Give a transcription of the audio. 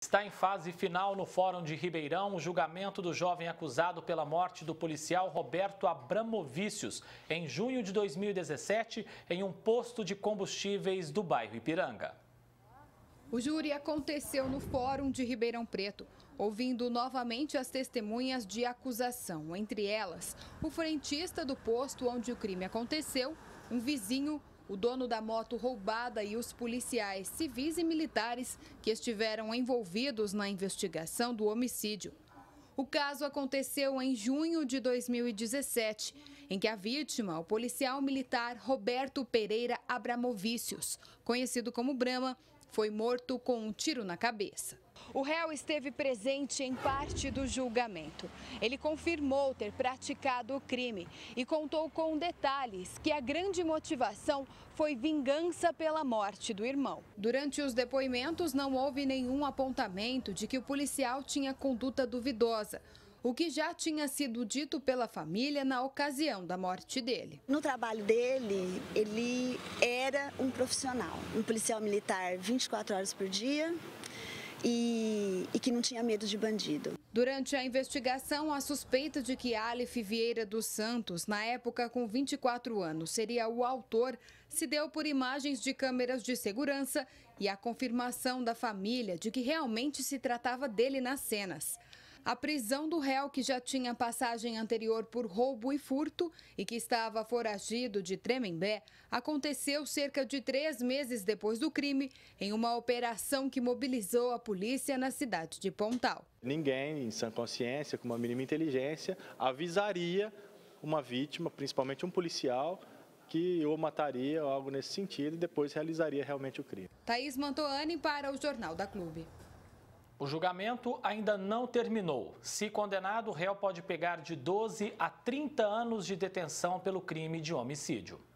Está em fase final no Fórum de Ribeirão o julgamento do jovem acusado pela morte do policial Roberto Abramovicius, em junho de 2017, em um posto de combustíveis do bairro Ipiranga. O júri aconteceu no Fórum de Ribeirão Preto, ouvindo novamente as testemunhas de acusação, entre elas o frentista do posto onde o crime aconteceu, um vizinho, o dono da moto roubada e os policiais civis e militares que estiveram envolvidos na investigação do homicídio. O caso aconteceu em junho de 2017, em que a vítima, o policial militar Roberto Pereira Abramovicius, conhecido como Brama, foi morto com um tiro na cabeça. O réu esteve presente em parte do julgamento. Ele confirmou ter praticado o crime e contou com detalhes que a grande motivação foi vingança pela morte do irmão. Durante os depoimentos, não houve nenhum apontamento de que o policial tinha conduta duvidosa, o que já tinha sido dito pela família na ocasião da morte dele. No trabalho dele, ele era um profissional, um policial militar 24 horas por dia e que não tinha medo de bandido. Durante a investigação, a suspeita de que Aleph Vieira dos Santos, na época com 24 anos, seria o autor, se deu por imagens de câmeras de segurança e a confirmação da família de que realmente se tratava dele nas cenas. A prisão do réu, que já tinha passagem anterior por roubo e furto e que estava foragido de Tremembé, aconteceu cerca de 3 meses depois do crime, em uma operação que mobilizou a polícia na cidade de Pontal. Ninguém, em sã consciência, com uma mínima inteligência, avisaria uma vítima, principalmente um policial, que ou mataria ou algo nesse sentido e depois realizaria realmente o crime. Thaís Mantoani para o Jornal da Clube. O julgamento ainda não terminou. Se condenado, o réu pode pegar de 12 a 30 anos de detenção pelo crime de homicídio.